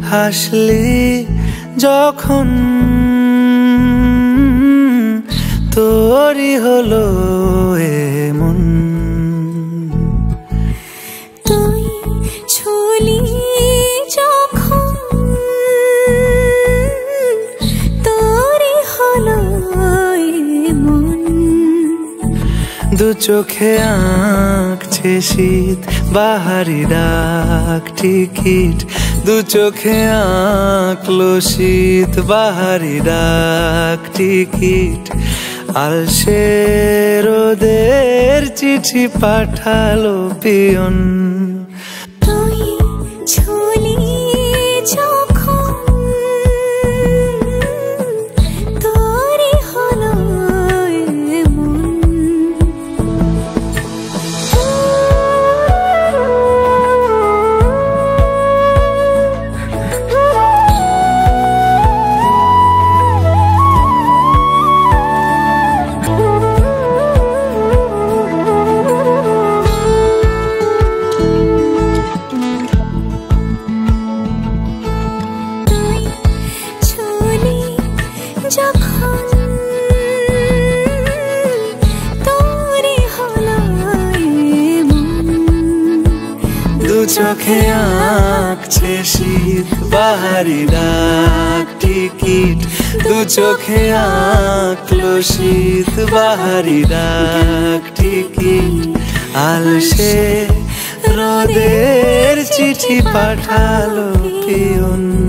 হাসলি যখন তোরই হলো এমন। তুই ছুলি যখন তোরই হলো এমন। দু চোখে আঁকছে শীত বাহারি ডাক টিকিট, দু চোখে আঁকলো শীত বাহারি ডাক টিকিট। আলসে রোদের চিঠি পাঠালো পিয়ন। তুই ছুলি যখন তোরই হলো এমন। যখন তোরই হলো এমন। দু চোখে আঁকছে শীত বাহারি ডাক টিকিট, দু চোখে আঁকলো শীত বাহারি ডাক টিকিট। আলসে রোদের চিঠি পাঠালো পিয়ন।